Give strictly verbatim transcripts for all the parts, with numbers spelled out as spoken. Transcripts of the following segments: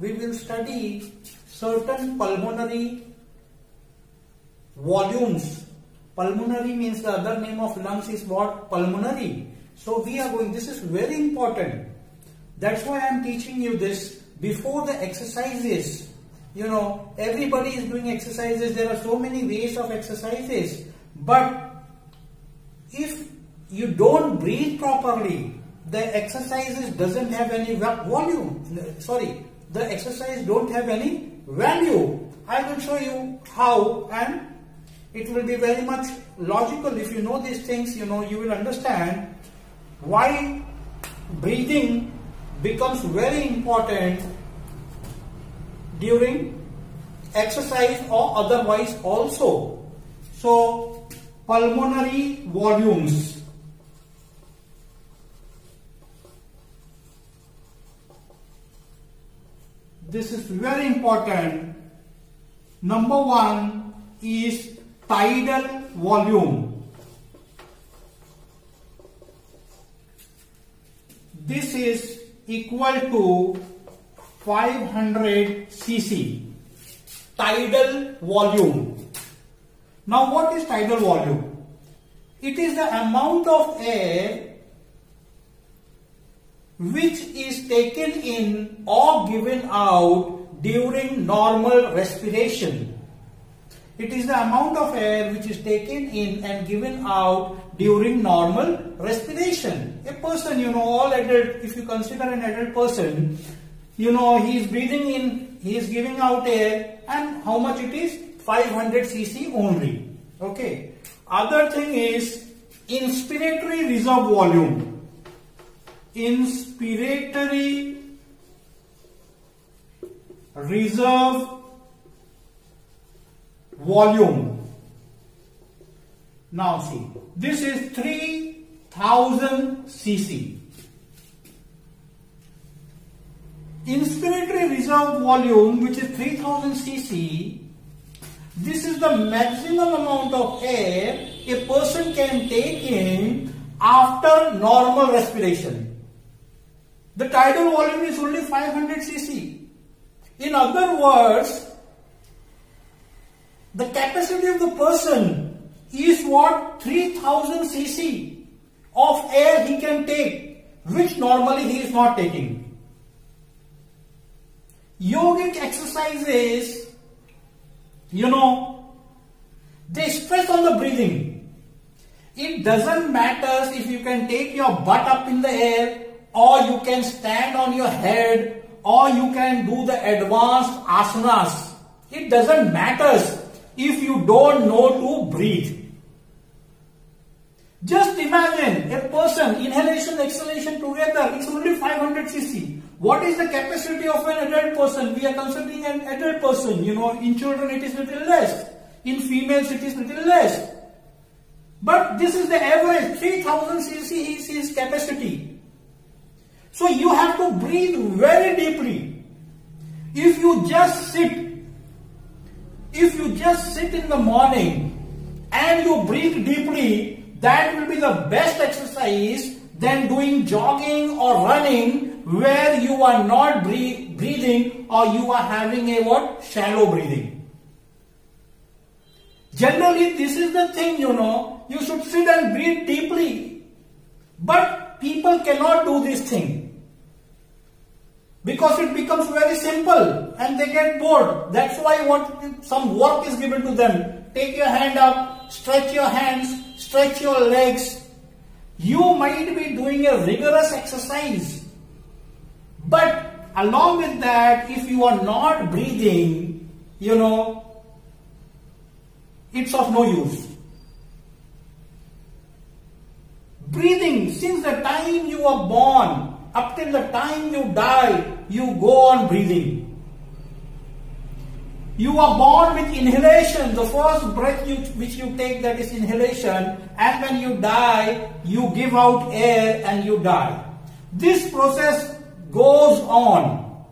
we will study certain pulmonary volumes. Pulmonary means the other name of lungs is what? Pulmonary. So we are going, this is very important. That's why I am teaching you this before the exercises. You know, everybody is doing exercises. There are so many ways of exercises. But if you don't breathe properly, the exercises doesn't have any volume. Sorry, the exercise don't have any value. I will show you how, and it will be very much logical. If you know these things, you know, you will understand why breathing becomes very important during exercise or otherwise also. So, pulmonary volumes. This is very important. Number one is tidal volume. This is equal to five hundred c c. Tidal volume. Now what is tidal volume? It is the amount of air which is taken in or given out during normal respiration. It is the amount of air which is taken in and given out during normal respiration. A person, you know, all adult, if you consider an adult person, you know, he is breathing in, he is giving out air, and how much it is? five hundred c c only. Okay. Other thing is inspiratory reserve volume. Inspiratory reserve volume. Now see, this is three thousand c c. Inspiratory reserve volume, which is three thousand c c, this is the maximum amount of air a person can take in after normal respiration. The tidal volume is only five hundred c c. In other words, the capacity of the person is what? three thousand c c of air he can take, which normally he is not taking. Yogic exercises, you know, they stress on the breathing. It doesn't matter if you can take your butt up in the air, or you can stand on your head, or you can do the advanced asanas. It doesn't matter if you don't know to breathe. Just imagine a person, inhalation, exhalation together, it's only five hundred c c. What is the capacity of an adult person? We are considering an adult person. You know, in children it is little less. In females it is little less. But this is the average, three thousand c c is his capacity. So you have to breathe very deeply. If you just sit, if you just sit in the morning and you breathe deeply, that will be the best exercise than doing jogging or running where you are not breathe, breathing or you are having a what? Shallow breathing. Generally, this is the thing, you know, you should sit and breathe deeply. But people cannot do this thing because it becomes very simple and they get bored. That's why what some work is given to them. Take your hand up, stretch your hands, stretch your legs. You might be doing a rigorous exercise, but along with that, if you are not breathing, you know, it's of no use. Breathing, since the time you are born up till the time you die, you go on breathing. You are born with inhalation, the first breath you, which you take, that is inhalation, and when you die, you give out air and you die. This process goes on.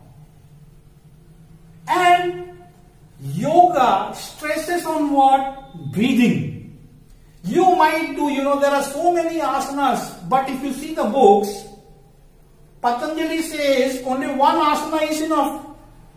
And yoga stresses on what? Breathing. You might do, you know, there are so many asanas, but if you see the books, Patanjali says only one asana is enough.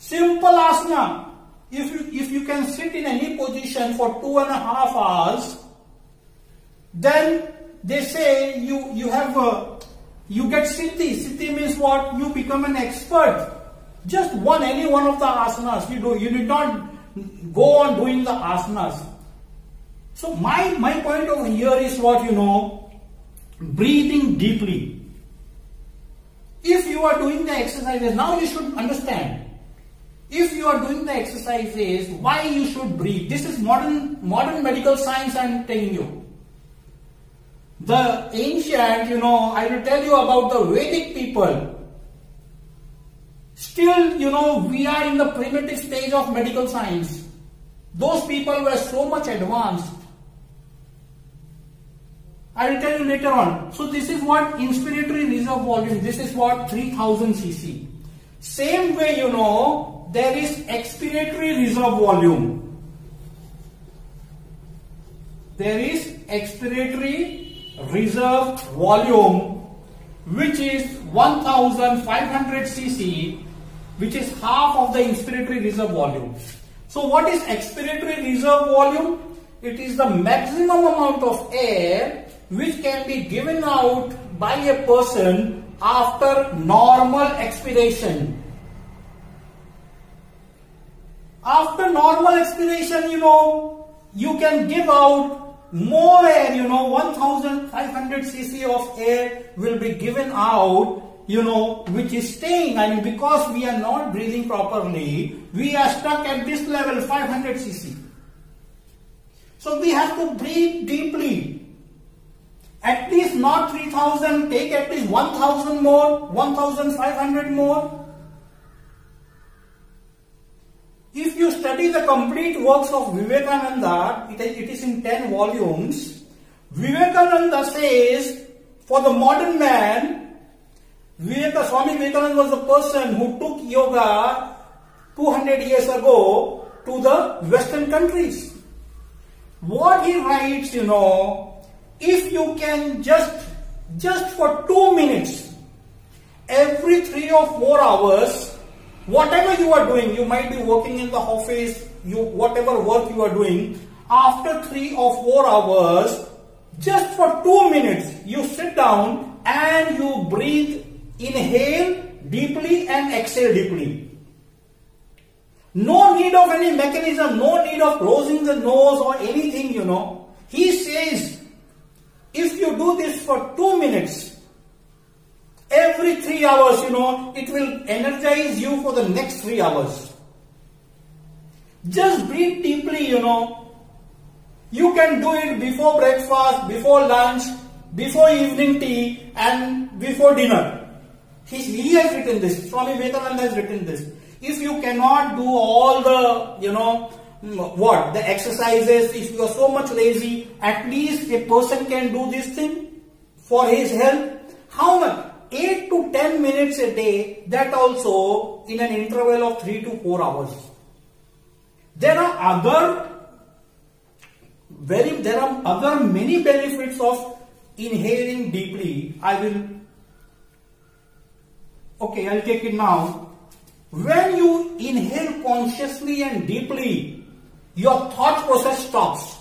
Simple asana. If you, if you can sit in any position for two and a half hours, then they say you, you have a, you get siddhi. Siddhi means what? You become an expert. Just one, any one of the asanas. You do, you did not go on doing the asanas. So my, my point over here is what, you know, breathing deeply. If you are doing the exercises, now you should understand. If you are doing the exercises, why you should breathe. This is modern, modern medical science I am telling you. The ancient, you know, I will tell you about the Vedic people. Still, you know, we are in the primitive stage of medical science. Those people were so much advanced. I will tell you later on. So this is what inspiratory reserve volume. This is what three thousand c c. Same way, you know, there is expiratory reserve volume. There is expiratory reserve volume, which is one thousand five hundred c c, which is half of the inspiratory reserve volume. So what is expiratory reserve volume? It is the maximum amount of air which can be given out by a person after normal expiration. After normal expiration, you know, you can give out more air, you know, one thousand five hundred c c of air will be given out, you know, which is staying. I mean, because we are not breathing properly, we are stuck at this level, five hundred c c. So we have to breathe deeply. At least not three thousand, take at least one thousand more, one thousand five hundred more. If you study the complete works of Vivekananda, it, it is in ten volumes. Vivekananda says, for the modern man, Viveka, Swami Vivekananda was the person who took yoga two hundred years ago to the Western countries. What he writes, you know, if you can just, just for two minutes, every three or four hours, whatever you are doing, you might be working in the office, you, whatever work you are doing, after three or four hours, just for two minutes, you sit down and you breathe, inhale deeply and exhale deeply. No need of any mechanism, no need of closing the nose or anything, you know. He says, if you do this for two minutes, every three hours, you know, it will energize you for the next three hours. Just breathe deeply, you know. You can do it before breakfast, before lunch, before evening tea, and before dinner. He, he has written this. Swami Vivekananda has written this. If you cannot do all the, you know, what? The exercises, if you are so much lazy, at least a person can do this thing for his health. How much? eight to ten minutes a day, that also in an interval of three to four hours. There are other very, there are other many benefits of inhaling deeply. I will, okay, I'll take it now. When you inhale consciously and deeply, your thought process stops.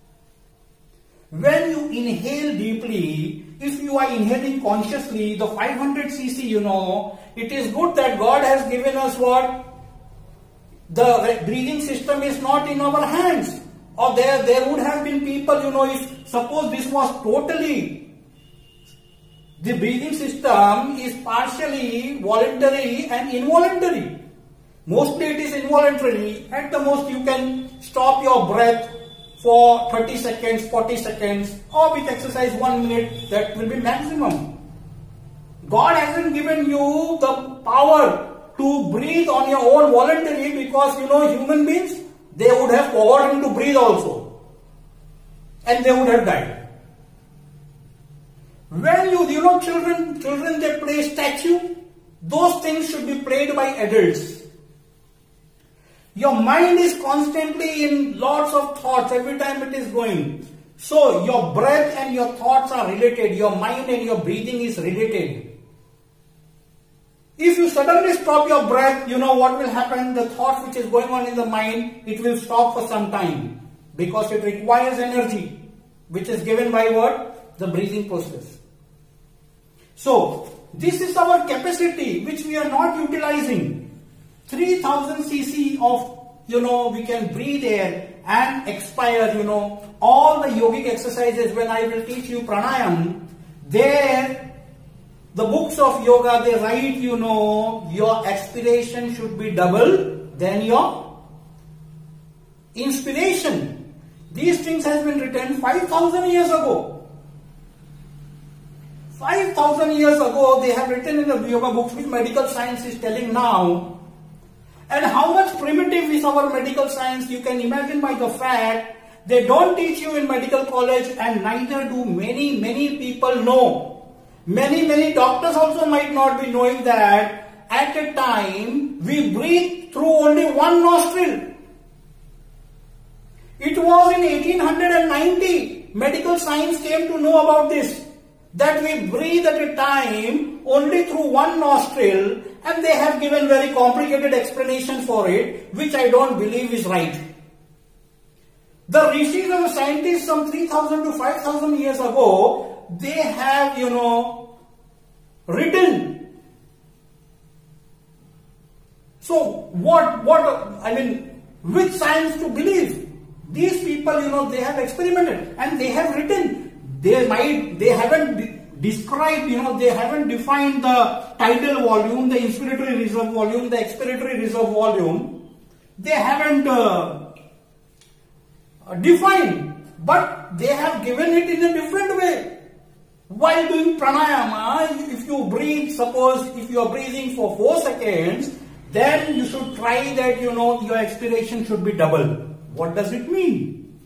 When you inhale deeply, if you are inhaling consciously, the five hundred c c, you know, it is good that God has given us what? The breathing system is not in our hands. Or there, there would have been people, you know, if suppose this was totally, the breathing system is partially voluntary and involuntary. Mostly it is involuntary. At the most you can stop your breath for thirty seconds, forty seconds, or with exercise one minute, that will be maximum. God hasn't given you the power to breathe on your own voluntarily, because, you know, human beings, they would have forgotten to breathe also. And they would have died. When you, you know, children, children they play statue, those things should be played by adults. Your mind is constantly in lots of thoughts every time it is going. So your breath and your thoughts are related. Your mind and your breathing is related. If you suddenly stop your breath, you know what will happen? The thought which is going on in the mind, it will stop for some time because it requires energy, which is given by what? The breathing process. So, this is our capacity which we are not utilizing. three thousand c c of, you know, we can breathe air and expire, you know. All the yogic exercises, when I will teach you pranayam, there, the books of yoga, they write, you know, your expiration should be double than your inspiration. These things has been written five thousand years ago. five thousand years ago, they have written in the yoga books, which medical science is telling now. And how much primitive is our medical science, you can imagine by the fact they don't teach you in medical college, and neither do many, many people know. Many, many doctors also might not be knowing that at a time we breathe through only one nostril. It was in eighteen ninety, medical science came to know about this, that we breathe at a time only through one nostril, and they have given very complicated explanation for it, which I don't believe is right. The rishis and the scientists some three thousand to five thousand years ago, they have, you know, written. So what, what, I mean, which science to believe? These people, you know, they have experimented and they have written. They might, they haven't de described, you know, they haven't defined the tidal volume, the inspiratory reserve volume, the expiratory reserve volume. They haven't uh, defined, but they have given it in a different way. While doing pranayama, if you breathe, suppose if you are breathing for four seconds, then you should try that, you know, your expiration should be double. What does it mean?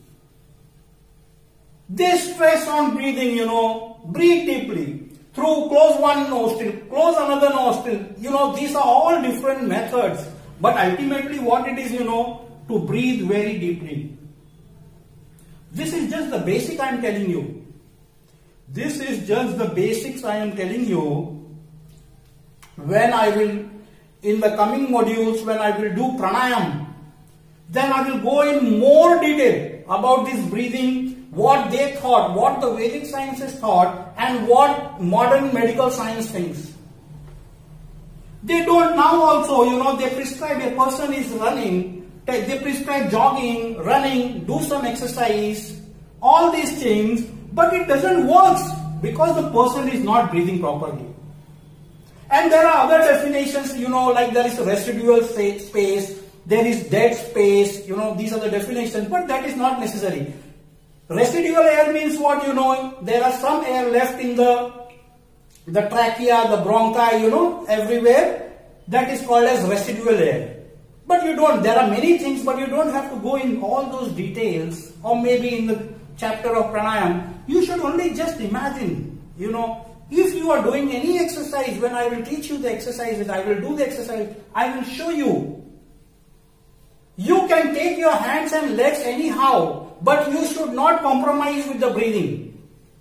They stress on breathing, you know, breathe deeply, through close one nostril, close another nostril, you know, these are all different methods. But ultimately what it is, you know, to breathe very deeply. This is just the basic I am telling you. This is just the basics I am telling you. When I will, in the coming modules, when I will do pranayam, then I will go in more detail about this breathing, what they thought, what the Vedic sciences thought, and what modern medical science thinks. They don't now also, you know, they prescribe, a person is running, they prescribe jogging, running, do some exercise, all these things, but it doesn't work because the person is not breathing properly. And there are other definitions, you know, like there is residual space, there is dead space, you know, these are the definitions, but that is not necessary. Residual air means what, you know, there are some air left in the, the trachea, the bronchi, you know, everywhere. That is called as residual air. But you don't, there are many things, but you don't have to go in all those details, or maybe in the chapter of pranayam. You should only just imagine, you know, if you are doing any exercise, when I will teach you the exercises, I will do the exercise, I will show you. You can take your hands and legs anyhow, but you should not compromise with the breathing.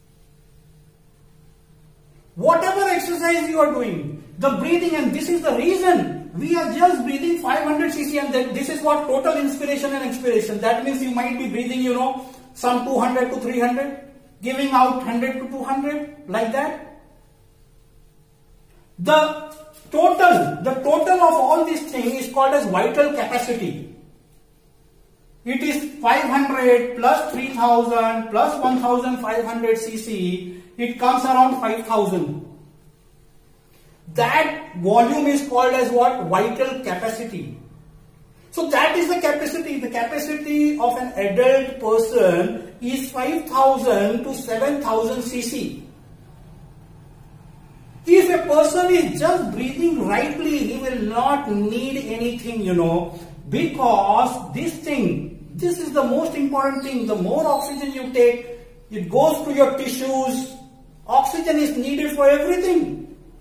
Whatever exercise you are doing, the breathing, and this is the reason we are just breathing five hundred c c, and then this is what total inspiration and expiration. That means you might be breathing, you know, some two hundred to three hundred, giving out one hundred to two hundred, like that. The total, the total of all these things is called as vital capacity. It is five hundred plus three thousand plus one thousand five hundred c c, it comes around five thousand. That volume is called as what? Vital capacity. So that is the capacity. The capacity of an adult person is five thousand to seven thousand c c. If a person is just breathing rightly, he will not need anything, you know, because this thing, this is the most important thing. The more oxygen you take, it goes to your tissues. Oxygen is needed for everything.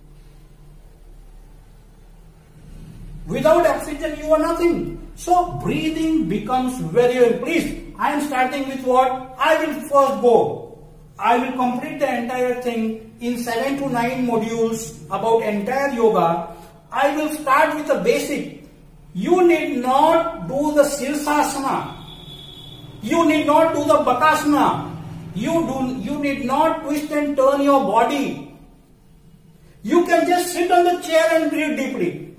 Without oxygen, you are nothing. So breathing becomes very, very, please, I am starting with what? I will first go. I will complete the entire thing in seven to nine modules about entire yoga. I will start with the basic. You need not do the Sirsasana. You need not do the Bakasana. You do, you need not twist and turn your body. You can just sit on the chair and breathe deeply.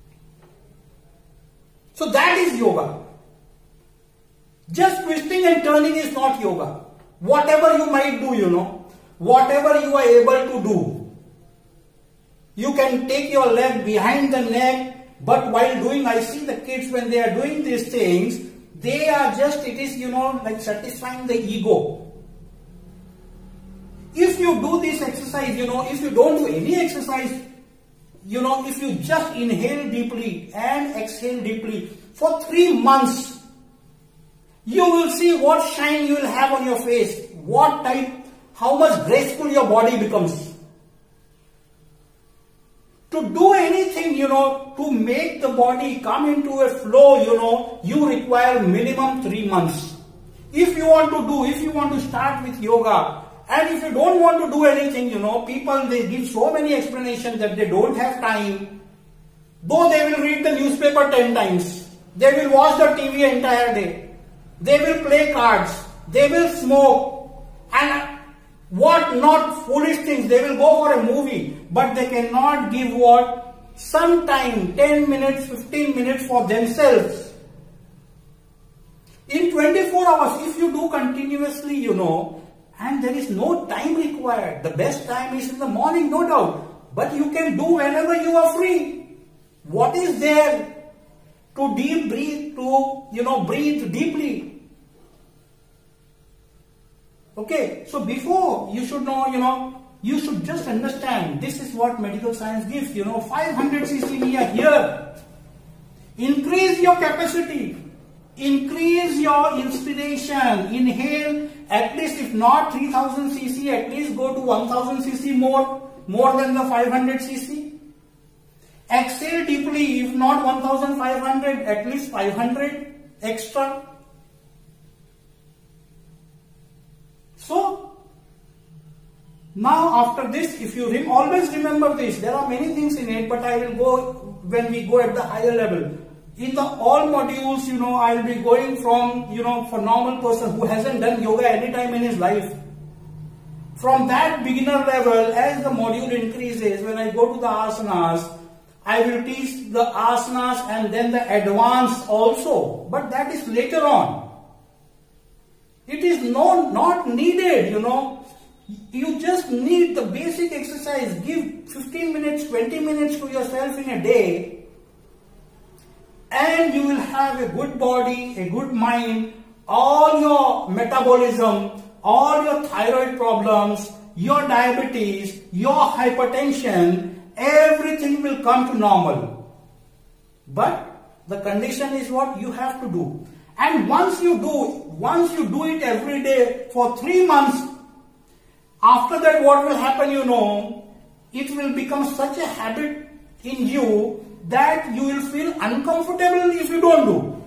So that is yoga. Just twisting and turning is not yoga. Whatever you might do, you know, whatever you are able to do. You can take your leg behind the neck, but while doing, I see the kids when they are doing these things, they are just, it is, you know, like satisfying the ego. If you do this exercise, you know, if you don't do any exercise, you know, if you just inhale deeply and exhale deeply for three months, you will see what shine you will have on your face, what type, how much graceful your body becomes. To do anything, you know, to make the body come into a flow, you know, you require minimum three months. If you want to do, if you want to start with yoga, and if you don't want to do anything, you know, people, they give so many explanations that they don't have time. Though they will read the newspaper ten times. They will watch the T V entire day. They will play cards. They will smoke. And what not foolish things. They will go for a movie. But they cannot give what? Some time, ten minutes, fifteen minutes for themselves. In twenty-four hours, if you do continuously, you know, and there is no time required. The best time is in the morning, no doubt. But you can do whenever you are free. What is there to deep breathe, to, you know, breathe deeply? Okay, so before you should know, you know, you should just understand this is what medical science gives, you know, five hundred c c here. Increase your capacity. Increase your inspiration. Inhale at least, if not three thousand c c, at least go to one thousand c c more, more than the five hundred c c. Exhale deeply, if not one thousand five hundred, at least five hundred extra. So, now after this, if you rem always remember this, there are many things in it, but I will go when we go at the higher level. In the all modules, you know, I will be going from, you know, for normal person who hasn't done yoga any time in his life. From that beginner level, as the module increases, when I go to the asanas, I will teach the asanas and then the advanced also. But that is later on. It is no, not needed, you know. You just need the basic exercise. Give fifteen minutes, twenty minutes to yourself in a day. And you will have a good body, a good mind, all your metabolism, all your thyroid problems, your diabetes, your hypertension, everything will come to normal. But the condition is what you have to do. And once you do, once you do it every day for three months, after that what will happen, you know, it will become such a habit in you that you will feel uncomfortable if you don't do.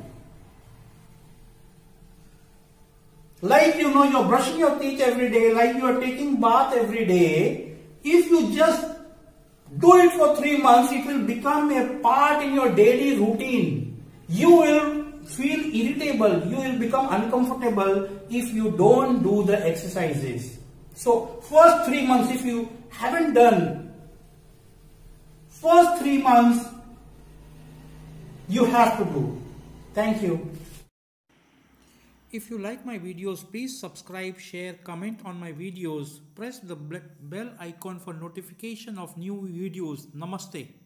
Like, you know, you're brushing your teeth every day, like you are taking bath every day. If you just do it for three months, it will become a part in your daily routine. You will feel irritable, you will become uncomfortable if you don't do the exercises. So, first three months, if you haven't done, first three months, you have to do. Thank you. If you like my videos, please subscribe, share, comment on my videos. Press the bell icon for notification of new videos. Namaste.